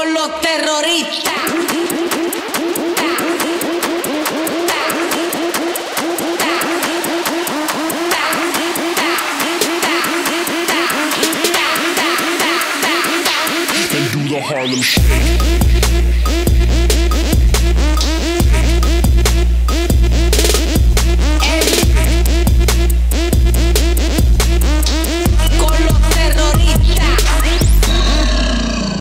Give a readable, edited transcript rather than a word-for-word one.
con los terroristas. And do the Harlem Shake.